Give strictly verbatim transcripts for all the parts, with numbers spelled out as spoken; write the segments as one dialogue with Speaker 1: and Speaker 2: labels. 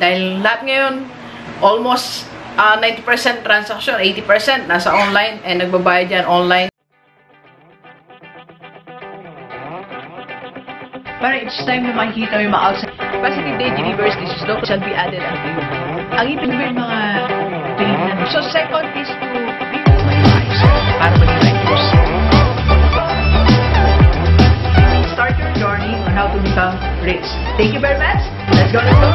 Speaker 1: Dahil lahat ngayon, almost uh, ninety percent transaction, eighty percent nasa online and nagbabayad yan online. Para each time na makikita mo yung mga outside positive day delivers, this is not shall be added unto you. Ang ipin mo yung mga payment. So second is to be wise para maging righteous. Start your journey on how to become rich. Thank you very much. Let's go, let's go.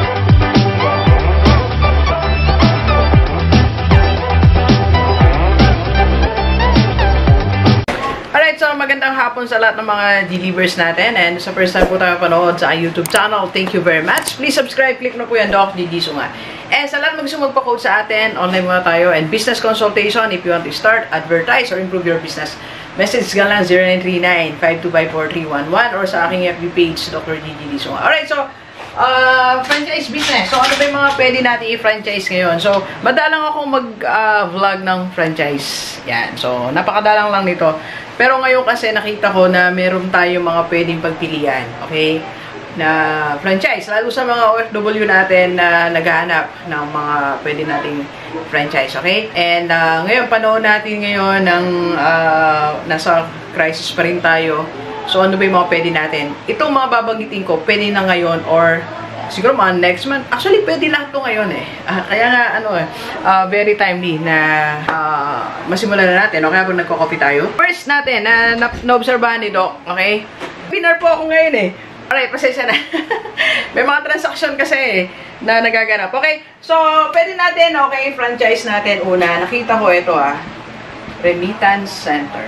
Speaker 1: Alright, so magandang hapon sa lahat ng mga delivers natin. And sa first time po tayo panood sa YouTube channel, thank you very much. Please subscribe, click na po yan, Doc Gigi Sunga. And sa lahat mag gusto magpa-code sa atin, online muna tayo. And business consultation, if you want to start, advertise, or improve your business, message ka lang zero nine three nine, five two five, four three one one or sa aking F B page, Doctor Gigi Sunga. Alright, so Uh, franchise business. So, ano ba yung mga pwede natin i-franchise ngayon? So, madalang ako mag-vlog uh, ng franchise. Yan. So, napakadalang lang nito. Pero ngayon kasi nakita ko na meron tayong mga pwedeng pagpilian. Okay? Na franchise. Lalo sa mga O F W natin na naghahanap ng mga pwede nating franchise. Okay? And uh, ngayon, panahon natin ngayon ng uh, nasa crisis pa rin tayo. So, ano ba yung mga pwede natin? Itong mga babanggitin ko, pwede na ngayon or siguro mga next month. Actually, pwede lang ito ngayon eh. Uh, kaya nga, ano eh, uh, very timely na uh, masimulan na natin. Okay, habang nagko-copy tayo. First natin, na na-obserbahan ni Doc. Okay? Winner po ako ngayon eh. Alright, pasensya na. May mga transaction kasi eh, na nagaganap. Okay, so, pwede natin, okay, franchise natin una. Nakita ko ito ah. Remittance Center.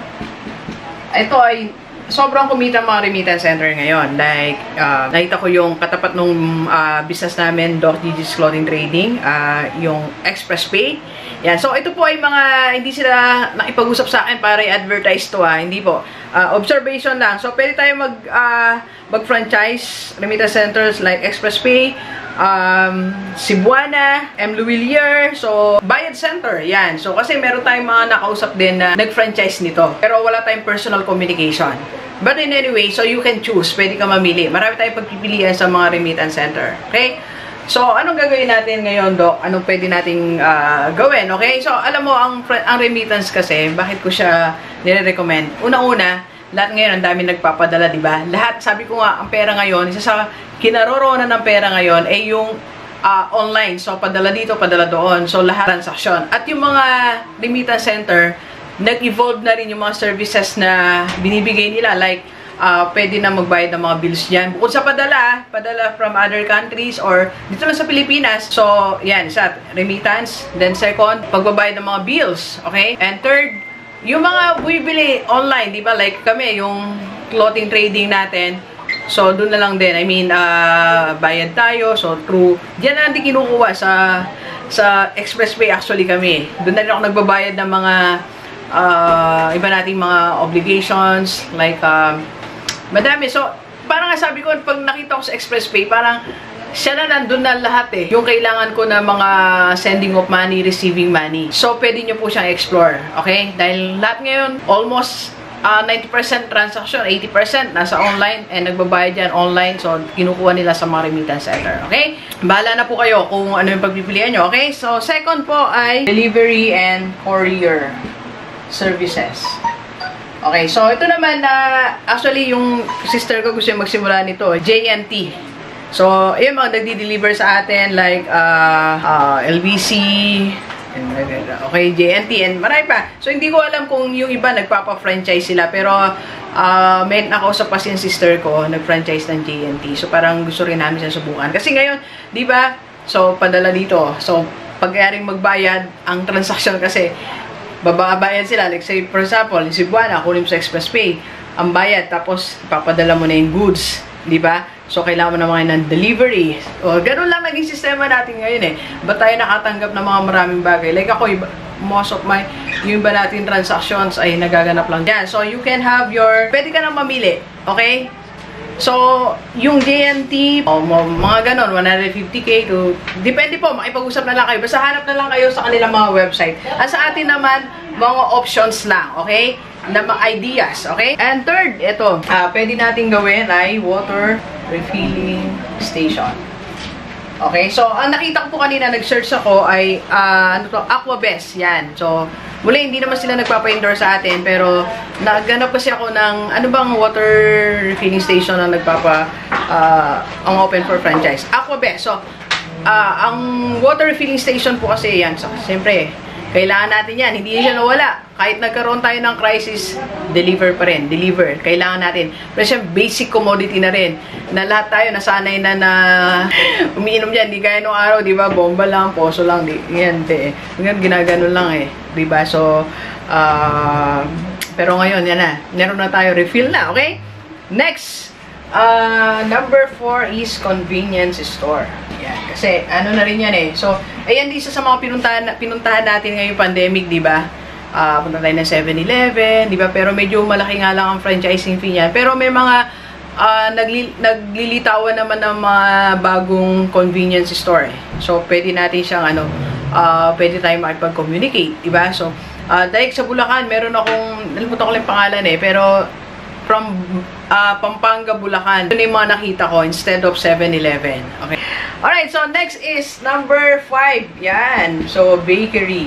Speaker 1: Ito ay sobrang kumita mga remittance center ngayon. Like, uh, nakita ko yung katapat nung uh, business namin, Doc Gigi's Clothing Trading, uh, yung Express Pay. Yan. So, ito po ay mga, hindi sila nakipag-usap sa akin para i-advertise to ha. Hindi po. Uh, observation lang. So, pwede tayo mag, uh, mag-franchise remittance centers like Express Pay, um, Cebuana, M. Luwilier, so, Bayad Center, yan. So, kasi meron tayong mga nakausap din na nag-franchise nito. Pero wala tayong personal communication. But in any way, so you can choose. Pwede ka mamili. Marami tayong pagpipilian sa mga remittance center. Okay? So, anong gagawin natin ngayon, Doc? Anong pwede nating uh, gawin? Okay? So, alam mo, ang, ang remittance kasi, bakit ko siya nire-recommend? Una-una, lahat ngayon, ang dami nagpapadala, di ba? Lahat, sabi ko nga, ang pera ngayon, isa sa kinaroroonan ng pera ngayon ay yung uh, online. So, padala dito, padala doon. So, lahat transaksyon. At yung mga remittance center, nag-evolve na rin yung mga services na binibigay nila. Like, uh, pwede na magbayad ng mga bills dyan. Bukod sa padala, padala from other countries or dito lang sa Pilipinas. So, yan, isa, remittance. Then second, pagbabayad ng mga bills. Okay? And third, yung mga bumibili online, di ba? Like kami, yung clothing trading natin. So, doon na lang din. I mean, uh, bayad tayo. So, through, diyan na natin kinukuha sa, sa Express Pay actually kami. Doon na rin ako nagbabayad ng mga uh, iba nating mga obligations. Like, um, madami. So, parang nga sabi ko, pag nakita ko sa Express Pay, parang siya na nandun na lahat eh. Yung kailangan ko na mga sending of money, receiving money. So, pwede nyo po siyang explore. Okay? Dahil lahat ngayon, almost uh, ninety percent transaction, eighty percent nasa online and nagbabayad yan online. So, kinukuha nila sa mga remittance center. Okay? Bahala na po kayo kung ano yung pagpipilian nyo. Okay? So, second po ay delivery and courier services. Okay, so ito naman na uh, actually yung sister ko gusto yung magsimula nito, J N T. So, ayun mga nagdi-deliver sa atin like uh, uh, L B C, okay, J N T, and marami pa. So, hindi ko alam kung yung iba nagpapa-franchise sila, pero uh, may nakausap pa si yung sister ko, nag-franchise ng J N T. So, parang gusto rin namin siya subukan. Kasi ngayon, di ba, so, padala dito. So, pagkayaring magbayad, ang transaction kasi, bababayad sila. Like say, for example, in Cebuana, kunin mo sa Express Pay, ang bayad, tapos ipapadala mo na yung goods. Di ba? So, kailangan mo na mga ng delivery. O, ganun lang naging sistema natin ngayon eh. Ba't tayo nakatanggap ng mga maraming bagay? Like ako, iba, most of my, yung iba natin transactions ay nagaganap lang dyan. So, you can have your, pwede ka nang mamili. Okay? So, yung J N T, oh, mga ganon, one hundred fifty K to, depende po, makipag-usap na lang kayo. Basta hanap na lang kayo sa kanilang mga website. At sa atin naman, mga options lang, okay? Na mga ideas, okay? And third, ito, uh, pwede natin gawin ay water refilling station. Okay, so ang nakita ko po kanina, nag-search ako ay, uh, ano to, Aquabest, yan. So, muli, hindi naman sila nagpapa-endorse sa atin, pero nagganap kasi ako ng, ano bang water refilling station na nagpapa, uh, ang open for franchise? Aquabest. So, uh, ang water refilling station po kasi yan, so, siyempre, kailangan natin yan. Hindi siya nawala. Kahit nagkaroon tayo ng crisis, deliver pa rin. Deliver. Kailangan natin. Pero siya, basic commodity na rin. Na lahat tayo nasanay na na umiinom yan. Di kaya nung araw, di ba? Bomba lang, poso lang. Di, yan, di. Ngayon, ginaganon lang eh. Di ba? So, uh, pero ngayon, yan na. Meron na tayo refill na. Okay? Next. Uh, number four is convenience store. Yan. Kasi, ano na rin yan eh. So, ayan, isa sa mga pinuntahan, pinuntahan natin ngayong pandemic, di ba? Uh, punta tayo ng seven eleven, di ba? Pero medyo malaki nga lang ang franchising fee niyan. Pero may mga uh, nagli naglilitawan naman ng mga bagong convenience store eh. So, pwede natin siyang, ano, uh, pwede tayong makipag-communicate, di ba? So, uh, dahil sa Bulacan, meron akong, nalimutan ko lang yung pangalan eh, pero from uh, Pampanga, Bulacan. Yun yung mga nakita ko instead of seven eleven. Okay. Alright, so next is number five. Yan. So, bakery.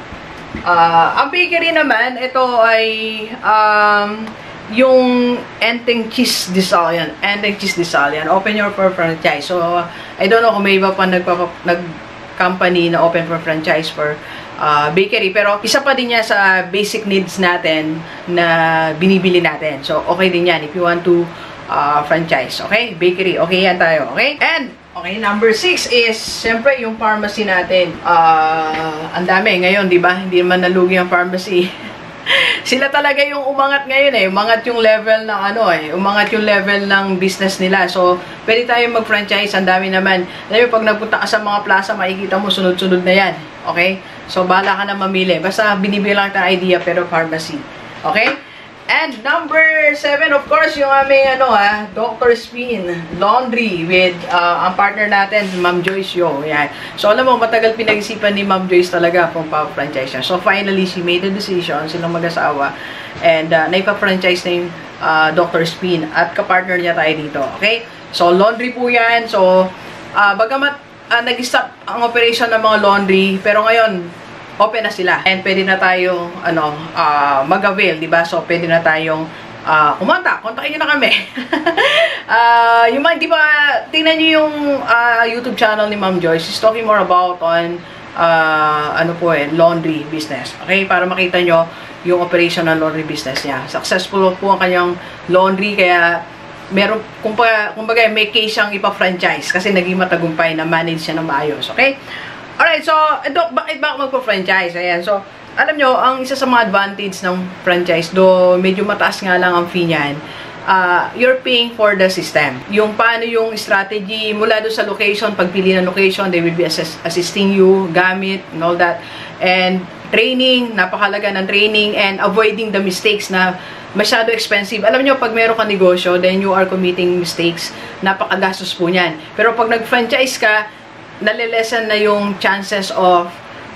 Speaker 1: Uh, ang bakery naman, ito ay um, yung Enteng Cheese Disal yan. Enteng Cheese Disal yan. Open your for franchise. So, I don't know kung may iba pa nag-company na open for franchise for Uh, bakery, pero isa pa din niya sa basic needs natin na binibili natin. So, okay din yan if you want to uh, franchise. Okay? Bakery. Okay yan tayo. Okay? And, okay, number six is, siyempre, yung pharmacy natin. Uh, ang dami ngayon, di ba? Hindi naman nalugi ang pharmacy. Sila talaga yung umangat ngayon eh. Umangat yung level ng ano eh. Umangat yung level ng business nila. So, pwede tayong mag-franchise. Ang dami naman. Dahil pag nagpunta ka sa mga plaza, makikita mo sunod-sunod na yan. Okay? So, bahala ka na mamili. Basta binibilang ta idea pero pharmacy. Okay? And number seven, of course, yung aming ano ha, Doctor Spin Laundry with uh, ang partner natin, Ma'am Joyce Yo. Yan. So, alam mo, matagal pinag-isipan ni Ma'am Joyce talaga kung pa-franchise siya. So, finally, she made a decision, silang mag-asawa, and uh, naipa-franchise na yung uh, Doctor Spin at kapartner niya tayo dito. Okay? So, laundry po yan. So, uh, bagamat uh, nag-stop ang operation ng mga laundry, pero ngayon, open na sila. And pwede na tayong ano, uh, mag-avail, diba? So, pwede na tayong uh, kumanta. Kontakin nyo na kami. uh, yung mga, di ba, tingnan nyo yung uh, YouTube channel ni Ma'am Joyce. She's talking more about on uh, ano po eh, laundry business. Okay? Para makita nyo yung operation ng laundry business niya. Successful po ang kanyang laundry, kaya meron, kumbaga, kumbaga may case siyang ipa-franchise kasi naging matagumpay na manage siya ng maayos. Okay? Alright, so, Doc, bakit ba ako magpa-franchise? Ayan, so, alam nyo, ang isa sa mga advantage ng franchise, do medyo mataas nga lang ang fee niyan, uh, you're paying for the system. Yung paano yung strategy, mula doon sa location, pagpili ng location, they will be assist assisting you, gamit, and all that. And training, napakalaga ng training, and avoiding the mistakes na masyado expensive. Alam nyo, pag meron ka negosyo, then you are committing mistakes, napakagastos po niyan. Pero pag nag-franchise ka, nalilesen na yung chances of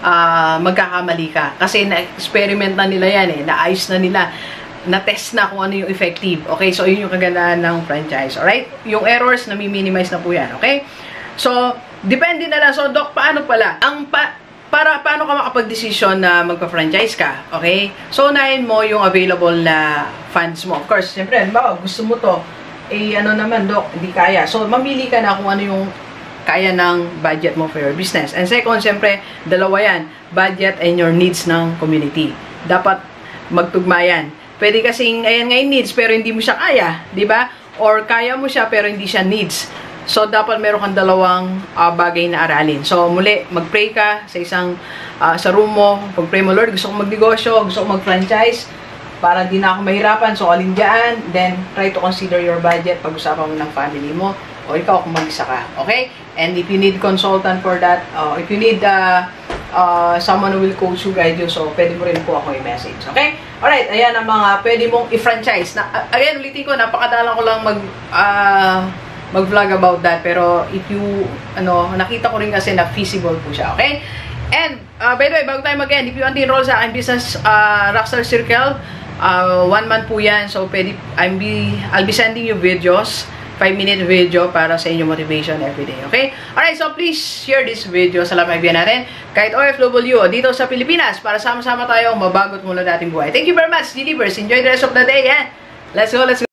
Speaker 1: uh, magkakamali ka. Kasi na-experiment na nila yan eh. Naayos na nila. Na-test na kung ano yung effective. Okay? So, yun yung kagandahan ng franchise. Alright? Yung errors, nami-minimize na po yan. Okay? So, depende na lang. So, Doc, paano pala? Ang pa para paano ka makapag-desisyon na magpa-franchise ka? Okay? So, unahin mo yung available na funds mo. Of course, siyempre, halimbawa, gusto mo to. Eh, ano naman, Doc? Hindi kaya. So, mamili ka na kung ano yung kaya ng budget mo for your business. And second, siyempre, dalawa yan. Budget and your needs ng community. Dapat magtugma yan. Pwede kasing, ayan nga yung needs, pero hindi mo siya kaya. Diba? Or kaya mo siya, pero hindi siya needs. So, dapat meron kang dalawang uh, bagay na aralin. So, muli, mag-pray ka sa isang, uh, sa room mo. Pag-pray mo, Lord, gusto kong magnegosyo, gusto kong mag-franchise, para di na ako mahirapan. So, alin dyan. Then, try to consider your budget. Pag-usapan mo ng family mo. O ikaw kung mag-isa ka. Okay? And if you need consultant for that, uh, if you need uh, uh, someone who will coach you, guide you, so pwede mo rin po ako i-message. Okay? Alright, ayan ang mga pwede mong i-franchise. Na, uh, again, ulitin ko, napakadalang ko lang mag, uh, mag-vlog about that. Pero if you, ano, nakita ko rin kasi na feasible po siya. Okay? And, uh, by the way, bago tayo mag-end, if you want to enroll sa aking business, uh, Rockstar Circle, uh, one month po yan. So, pwede, I'll be, I'll be sending you videos. five minute video para sa inyong motivation everyday. Okay? Alright, so please share this video sa lahat ng kaibigan natin. Kahit O F W o dito sa Pilipinas para sama-sama tayong mabagot mula dating buhay. Thank you very much, Delivers. Enjoy the rest of the day. Eh? Let's go, let's go.